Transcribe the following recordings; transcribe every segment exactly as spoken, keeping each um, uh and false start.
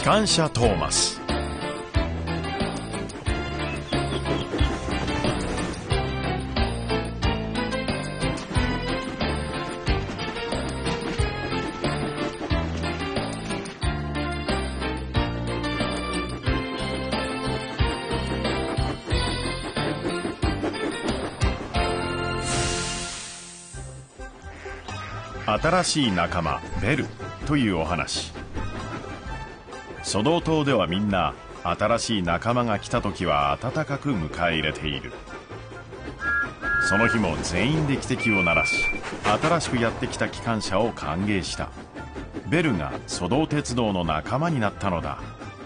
関車トーマス。新しい仲間ベルというお話。ソドー島ではみんな新しい仲間が来た時は温かく迎え入れている。その日も全員で汽笛を鳴らし、新しくやってきた機関車を歓迎した。ベルがソドー鉄道の仲間になったのだ。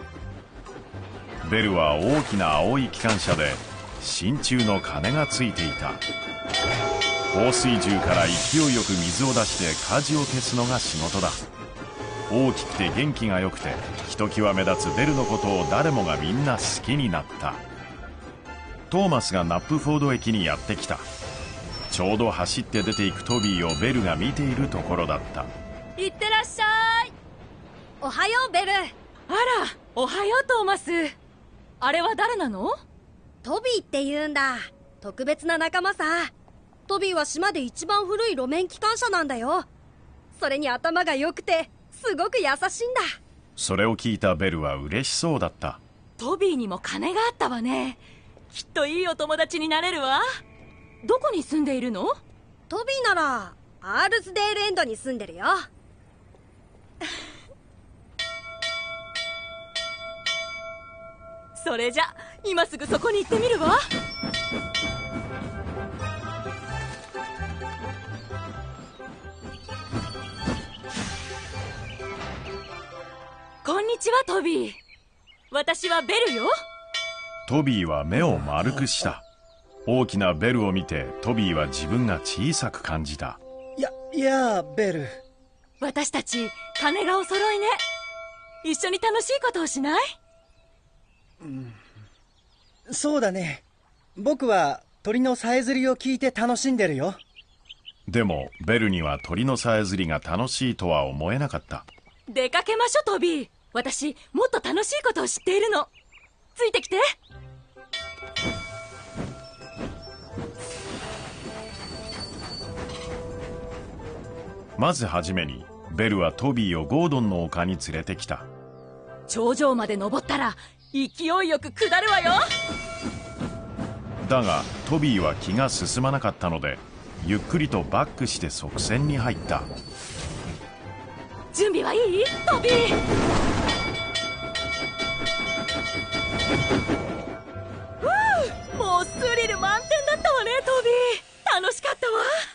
ベルは大きな青い機関車で真鍮の鐘がついていた。放水銃から勢いよく水を出して火事を消すのが仕事だ。大きくて元気がよくてひときわ目立つベルのことを誰もがみんな好きになった。トーマスがナップフォード駅にやってきた。ちょうど走って出ていくトビーをベルが見ているところだった。 いってらっしゃい。 おはようベル。あら、 おはようトーマス。あれは誰なの？ トビーって言うんだ。特別な仲間さ。トビーは島で一番古い路面機関車なんだよ。それに頭が良くてすごく優しいんだ。 それを聞いたベルは嬉しそうだった。 トビーにも金があったわね。きっといいお友達になれるわ。どこに住んでいるの？ トビーならアールズデールエンドに住んでるよ。 それじゃ今すぐそこに行ってみるわ。こんにちはトビー。私はベルよ。 トビーは目を丸くした。大きなベルを見てトビーは自分が小さく感じた。 いや、いやベル。 私たち金がお揃いね。一緒に楽しいことをしない？ うん、そうだね。僕は鳥のさえずりを聞いて楽しんでるよ。 でもベルには鳥のさえずりが楽しいとは思えなかった。 出かけましょうトビー。私もっと楽しいことを知っているの。ついてきて。 まずはじめにベルはトビーをゴードンの丘に連れてきた。 頂上まで登ったら勢いよく下るわよ。 だがトビーは気が進まなかったのでゆっくりとバックして側線に入った。 準備はいい？トビー。うー、もうスリル満点だったわねトビー。楽しかったわ。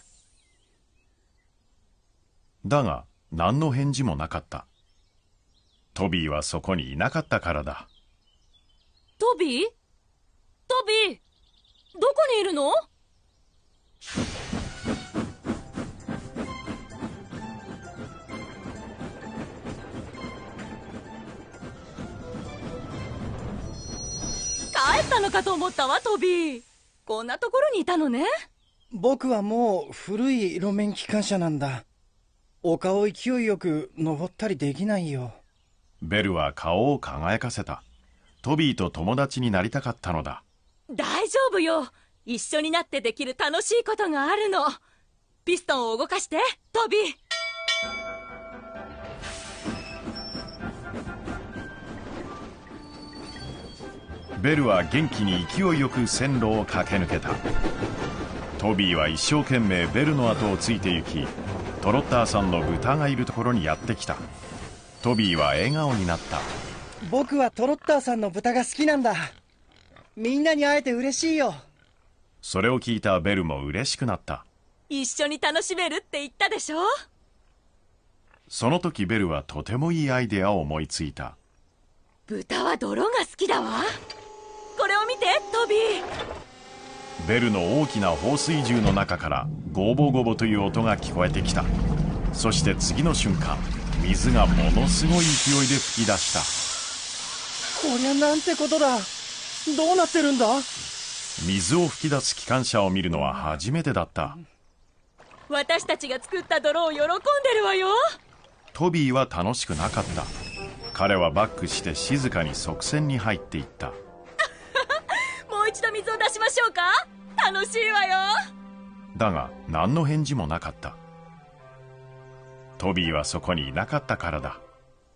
だが何の返事もなかった。トビーはそこにいなかったからだ。 トビー？トビー、どこにいるの？帰ったのかと思ったわトビー。こんなところにいたのね。 僕はもう古い路面機関車なんだ。丘を勢いよく登ったりできないよ。 ベルは顔を輝かせた。トビーと友達になりたかったのだ。 大丈夫よ。一緒になってできる楽しいことがあるの。ピストンを動かしてトビー。 ベルは元気に勢いよく線路を駆け抜けた。トビーは一生懸命ベルの後をついて行き、トロッターさんの豚がいるところにやってきた。トビーは笑顔になった。 僕はトロッターさんの豚が好きなんだ。みんなに会えて嬉しいよ。 それを聞いたベルも嬉しくなった。 一緒に楽しめるって言ったでしょ。 その時ベルはとてもいいアイデアを思いついた。 豚は泥が好きだわ。これを見てトビー。 ベルの大きな放水銃の中からゴボゴボという音が聞こえてきた。そして次の瞬間、水がものすごい勢いで噴き出した。 こりゃなんてことだ。どうなってるんだ？ 水を噴き出す機関車を見るのは初めてだった。 私たちが作った泥を喜んでるわよ。 トビーは楽しくなかった。 彼はバックして静かに側線に入っていった。 もう一度水を出しましょうか。楽しいわよ。 だが何の返事もなかった。トビーはそこにいなかったからだ。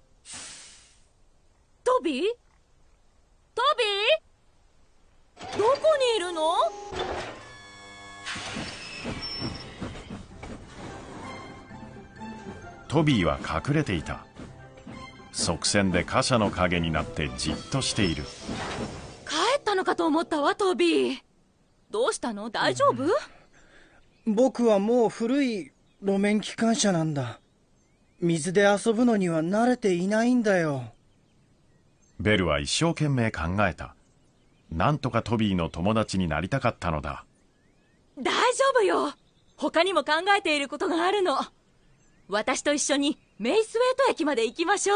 トビー？トビー？どこにいるの？ トビーは隠れていた。側線で貨車の陰になってじっとしている。 帰ったのかと思ったわ、トビー。どうしたの？大丈夫？ 僕はもう古い路面機関車なんだ。水で遊ぶのには慣れていないんだよ。 ベルは一生懸命考えた。なんとかトビーの友達になりたかったのだ。 大丈夫よ。他にも考えていることがあるの。私と一緒にメイスウェイト駅まで行きましょう。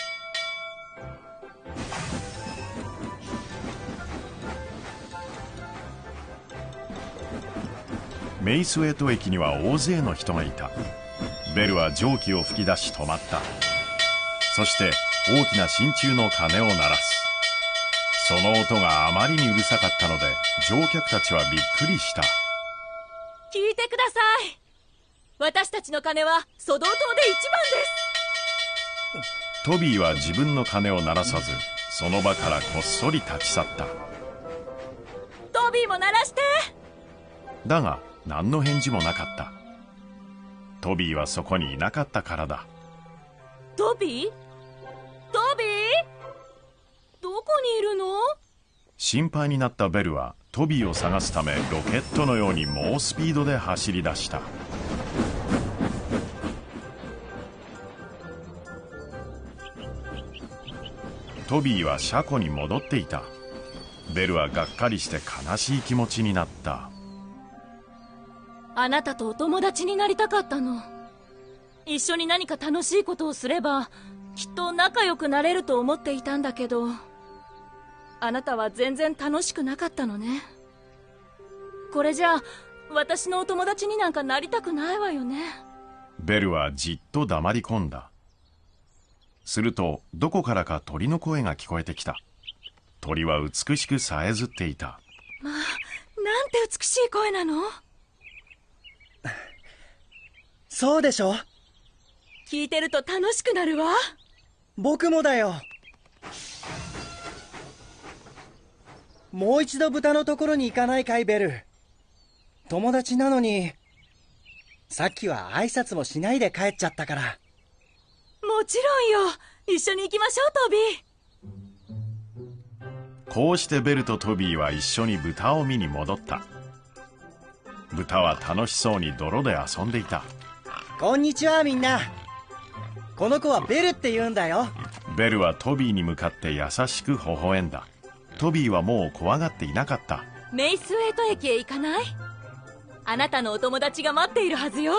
メイスウェイト駅には大勢の人がいた。ベルは蒸気を吹き出し止まった。そして大きな真鍮の鐘を鳴らす。その音があまりにうるさかったので乗客たちはびっくりした。 聞いてください。私たちの鐘はソドー島で一番です。 トビーは自分の鐘を鳴らさず、その場からこっそり立ち去った。 トビーも鳴らして。 だが何の返事もなかった。トビーはそこにいなかったからだ。 トビー？トビー？どこにいるの？ 心配になったベルはトビーを探すためロケットのように猛スピードで走り出した。トビーは車庫に戻っていた。ベルはがっかりして悲しい気持ちになった。 あなたとお友達になりたかったの。一緒に何か楽しいことをすればきっと仲良くなれると思っていたんだけど、あなたは全然楽しくなかったのね。これじゃあ私のお友達になんかなりたくないわよね。 ベルはじっと黙り込んだ。するとどこからか鳥の声が聞こえてきた。鳥は美しくさえずっていた。 まあ、なんて美しい声なの。 そうでしょ。 聞いてると楽しくなるわ。 僕もだよ。もう一度豚のところに行かないかい、ベル。友達なのにさっきは挨拶もしないで帰っちゃったから。 もちろんよ。一緒に行きましょう、トビー。 こうしてベルとトビーは一緒に豚を見に戻った。豚は楽しそうに泥で遊んでいた。 こんにちは、みんな。この子はベルって言うんだよ。 ベルはトビーに向かって優しく微笑んだ。トビーはもう怖がっていなかった。 メイスウェイト駅へ行かない？あなたのお友達が待っているはずよ。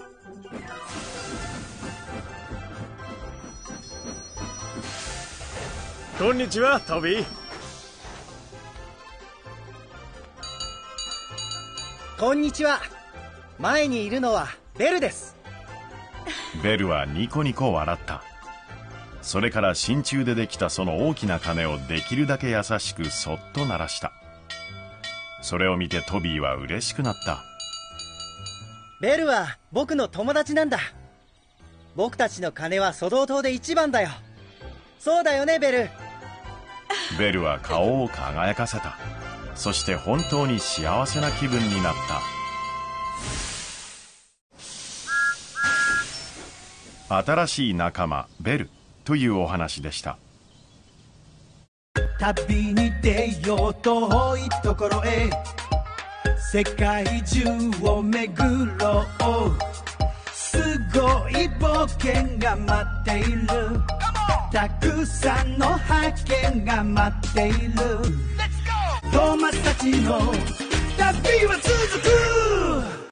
こんにちは、トビー。 こんにちは。前にいるのはベルです。 ベルはニコニコ笑った。それから真鍮でできたその大きな鐘をできるだけ優しくそっと鳴らした。それを見てトビーは嬉しくなった。 ベルは僕の友達なんだ。僕たちの鐘はソドー島で一番だよ。そうだよね、ベル。 ベルは顔を輝かせた。そして本当に幸せな気分になった。新しい仲間ベルというお話でした。 旅に出よう遠いところへ、世界中を巡ろう。すごい冒険が待っている。たくさんの発見が待っている。トーマスたちの旅は続く。